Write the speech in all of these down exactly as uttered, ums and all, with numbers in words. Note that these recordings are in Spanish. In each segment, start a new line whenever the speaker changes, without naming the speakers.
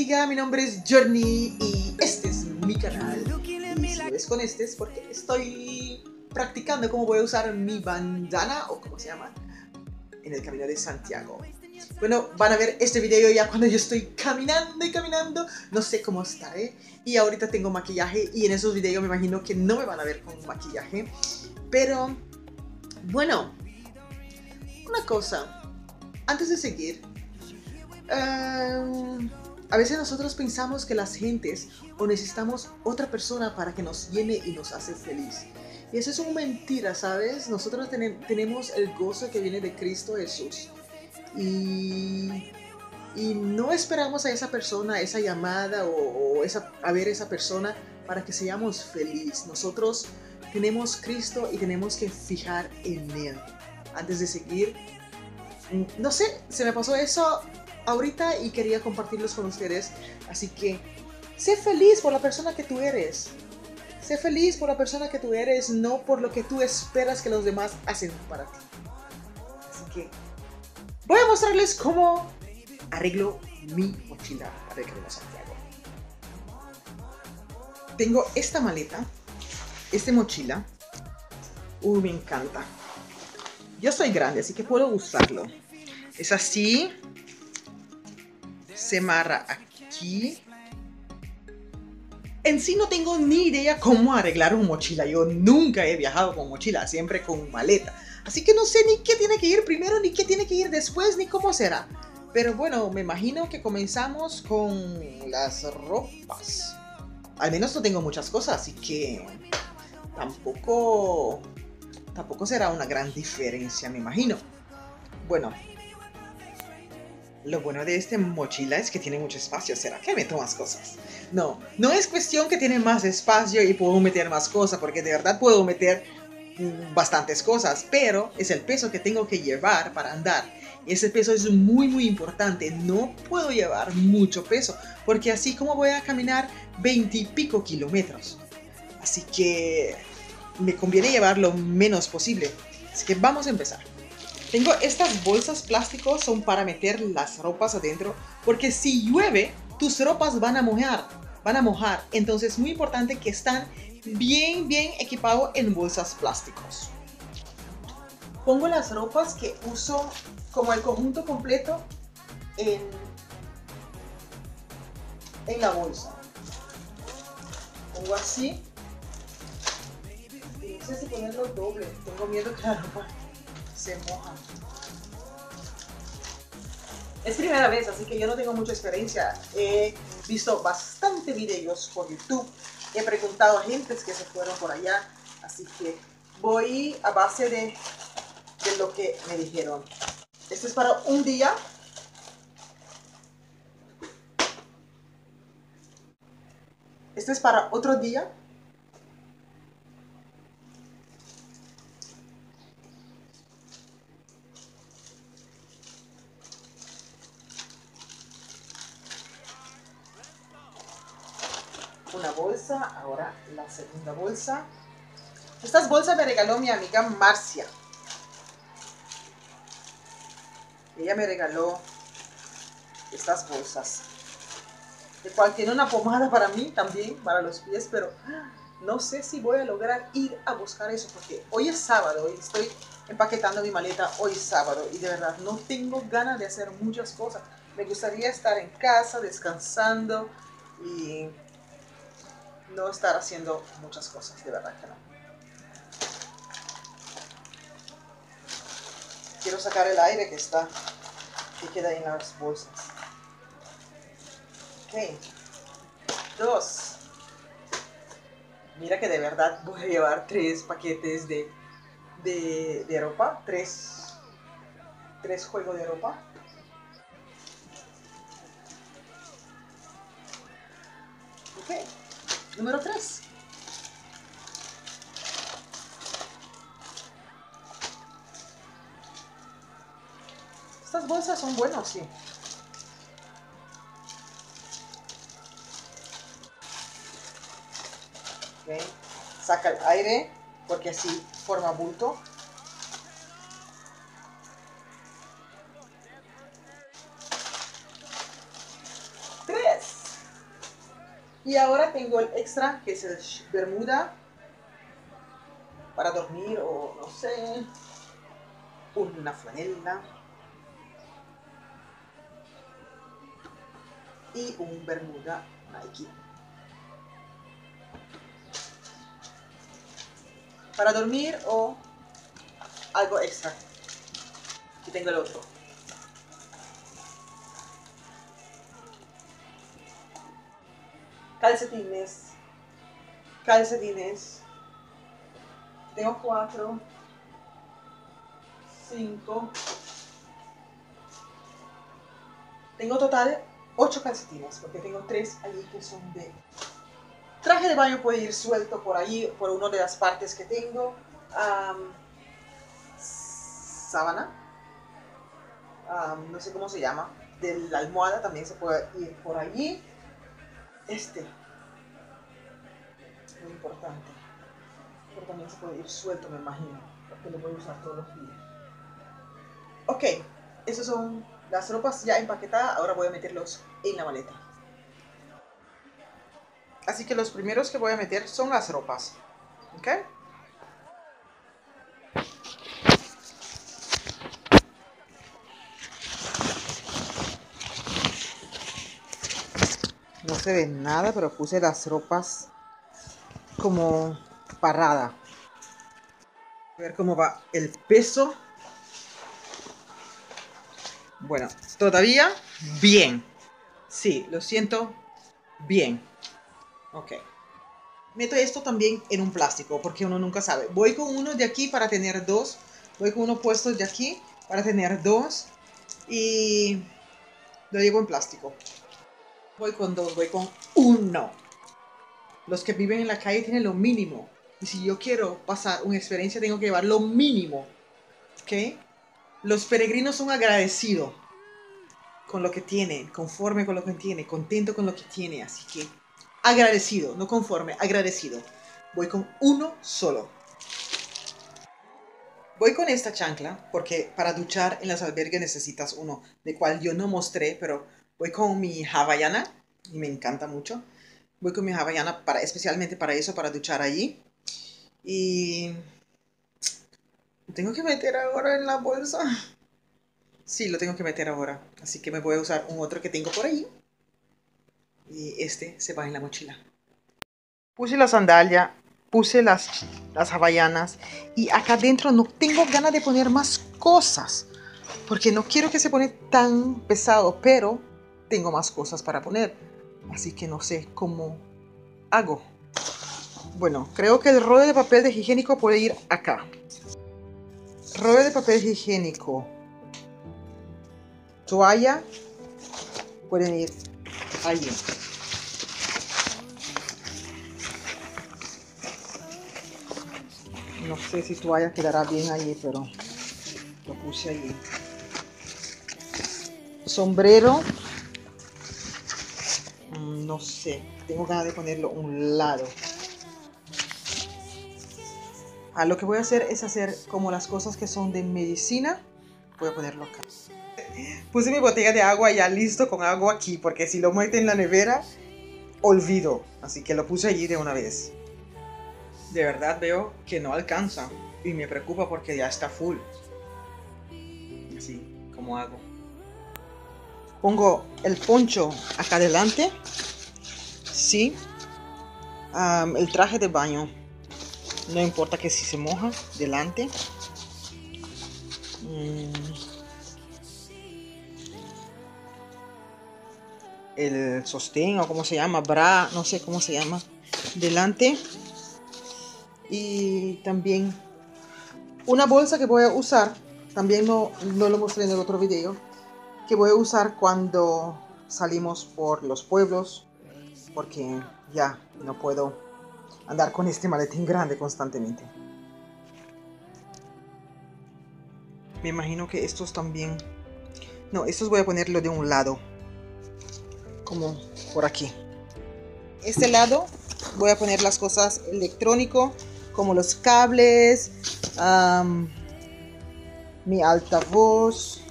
bendiga, mi nombre es Journey y este es mi canal. Y si lo ves con este es porque estoy practicando cómo voy a usar mi bandana, o como se llama, en el Camino de Santiago. Bueno, van a ver este video ya cuando yo estoy caminando y caminando, no sé cómo estaré. Y ahorita tengo maquillaje y en esos videos me imagino que no me van a ver con maquillaje. Pero, bueno, una cosa, antes de seguir, uh, a veces nosotros pensamos que las gentes o necesitamos otra persona para que nos llene y nos hace feliz. Y eso es una mentira, ¿sabes? Nosotros ten tenemos el gozo que viene de Cristo Jesús. Y, y no esperamos a esa persona, a esa llamada o, o esa, a ver a esa persona para que seamos felices. Nosotros tenemos Cristo y tenemos que fijar en Él. Antes de seguir, no sé, se me pasó eso ahorita y quería compartirlos con ustedes. Así que sé feliz por la persona que tú eres. Sé feliz por la persona que tú eres, no por lo que tú esperas que los demás hacen para ti. Así que voy a mostrarles cómo arreglo mi mochila para el Camino de Santiago. Tengo esta maleta, esta mochila. Uy, me encanta. Yo soy grande, así que puedo usarlo. Es así. Se amarra aquí. En sí no tengo ni idea cómo arreglar una mochila. Yo nunca he viajado con mochila, siempre con maleta. Así que no sé ni qué tiene que ir primero, ni qué tiene que ir después, ni cómo será. Pero bueno, me imagino que comenzamos con las ropas. Al menos no tengo muchas cosas, así que tampoco, tampoco será una gran diferencia, me imagino. Bueno, lo bueno de esta mochila es que tiene mucho espacio. ¿Será que meto más cosas? No, no es cuestión que tiene más espacio y puedo meter más cosas, porque de verdad puedo meter bastantes cosas, pero es el peso que tengo que llevar para andar. Ese peso es muy muy importante. No puedo llevar mucho peso, porque así como voy a caminar veinte y pico kilómetros. Así que me conviene llevar lo menos posible. Así que vamos a empezar. Tengo estas bolsas plásticos, son para meter las ropas adentro, porque si llueve, tus ropas van a mojar, van a mojar. Entonces es muy importante que están bien, bien equipados en bolsas plásticos. Pongo las ropas que uso como el conjunto completo en, en la bolsa. Pongo así. Y no sé si ponerlo doble, tengo miedo que la ropa se moja. Es primera vez, así que yo no tengo mucha experiencia. He visto bastante videos por YouTube. He preguntado a gentes que se fueron por allá. Así que voy a base de, de lo que me dijeron. Este es para un día. Este es para otro día. Una bolsa, ahora la segunda bolsa. Estas bolsas me regaló mi amiga Marcia. Ella me regaló estas bolsas. De cual tiene una pomada para mí también, para los pies, pero no sé si voy a lograr ir a buscar eso, porque hoy es sábado y estoy empaquetando mi maleta hoy sábado y de verdad no tengo ganas de hacer muchas cosas. Me gustaría estar en casa descansando y no estar haciendo muchas cosas, de verdad que no. Quiero sacar el aire que está, que queda ahí en las bolsas. Ok. Dos. Mira que de verdad voy a llevar tres paquetes de, de, de ropa. Tres, tres juegos de ropa. Ok. Número tres. Estas bolsas son buenas, sí. Okay. Saca el aire porque así forma bulto. Tres. Y ahora tengo el extra, que es el bermuda para dormir o no sé, una flanela y un bermuda Nike. Para dormir o algo extra. Aquí tengo el otro. Calcetines. Calcetines. Tengo cuatro. Cinco. Tengo total ocho calcetines, porque tengo tres allí que son de... Traje de baño puede ir suelto por ahí, por una de las partes que tengo. Um, sábana. Um, no sé cómo se llama. De la almohada también se puede ir por allí. Este. Muy importante. Pero también se puede ir suelto, me imagino. Porque lo voy a usar todos los días. Ok. Esas son las ropas ya empaquetadas. Ahora voy a meterlos en la maleta. Así que los primeros que voy a meter son las ropas. ¿Ok? No se ve nada, pero puse las ropas como parada. A ver cómo va el peso. Bueno, todavía bien. Sí, lo siento bien. Ok. Meto esto también en un plástico porque uno nunca sabe. Voy con uno de aquí para tener dos. Voy con uno puesto de aquí para tener dos. Y lo llevo en plástico. Voy con dos, voy con uno. Los que viven en la calle tienen lo mínimo. Y si yo quiero pasar una experiencia, tengo que llevar lo mínimo. ¿Ok? Los peregrinos son agradecidos con lo que tienen, conforme con lo que tiene, contento con lo que tiene. Así que agradecido, no conforme, agradecido. Voy con uno solo. Voy con esta chancla porque para duchar en las albergues necesitas uno, de cual yo no mostré, pero voy con mi hawaiana y me encanta mucho. Voy con mi hawaiana para, especialmente para eso, para duchar allí. Y tengo que meter ahora en la bolsa. Sí, lo tengo que meter ahora. Así que me voy a usar un otro que tengo por ahí. Y este se va en la mochila. Puse la sandalia, puse las, las hawaianas. Y acá adentro no tengo ganas de poner más cosas. Porque no quiero que se pone tan pesado. Pero tengo más cosas para poner. Así que no sé cómo hago. Bueno, creo que el rollo de papel de higiénico puede ir acá. Rollo de papel higiénico. Toalla. Pueden ir allí. No sé si toalla quedará bien allí, pero lo puse allí. Sombrero. No sé. Tengo ganas de ponerlo a un lado. Ah, lo que voy a hacer es hacer como las cosas que son de medicina. Voy a ponerlo acá. Puse mi botella de agua ya listo con agua aquí, porque si lo meto en la nevera, olvido. Así que lo puse allí de una vez. De verdad veo que no alcanza y me preocupa porque ya está full. Así, ¿cómo hago? Pongo el poncho acá adelante. Sí. Um, el traje de baño. No importa que si se moja, delante. Mm. El sostén o como se llama, bra, no sé cómo se llama, delante. Y también una bolsa que voy a usar, también no, no lo mostré en el otro video, que voy a usar cuando salimos por los pueblos, porque ya no puedo andar con este maletín grande constantemente. Me imagino que estos también, no, estos voy a ponerlo de un lado, como por aquí. Este lado voy a poner las cosas electrónicas, como los cables, um, mi altavoz,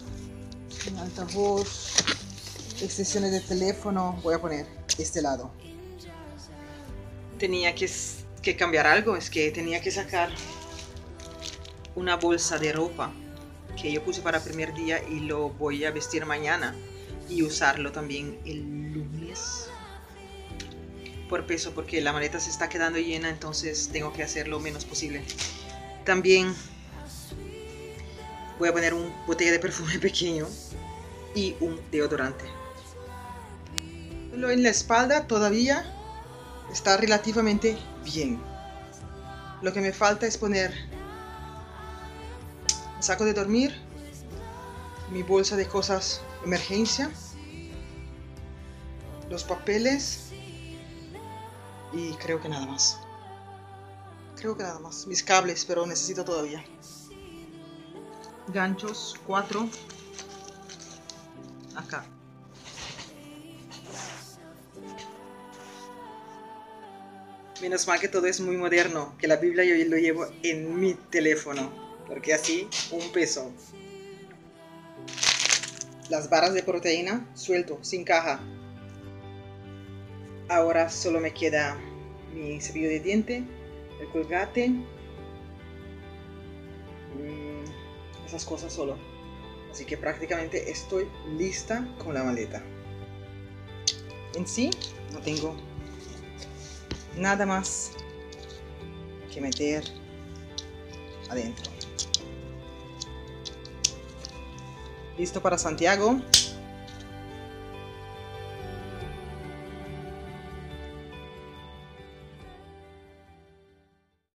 mi altavoz, extensiones de teléfono. Voy a poner este lado. tenía que, que cambiar algo, es que tenía que sacar una bolsa de ropa que yo puse para el primer día y lo voy a vestir mañana y usarlo también el lunes por peso, porque la maleta se está quedando llena, entonces tengo que hacer lo menos posible. También voy a poner una botella de perfume pequeño y un deodorante. Lo en la espalda todavía está relativamente bien. Lo que me falta es poner el saco de dormir, mi bolsa de cosas de emergencia, los papeles y creo que nada más. Creo que nada más. Mis cables, pero necesito todavía. Ganchos, cuatro. Acá. Menos mal que todo es muy moderno, que la Biblia yo lo llevo en mi teléfono, porque así un peso. Las barras de proteína, suelto, sin caja. Ahora solo me queda mi cepillo de diente, el colgate, mmm, esas cosas solo. Así que prácticamente estoy lista con la maleta. En sí, no tengo nada más que meter adentro. Listo para Santiago.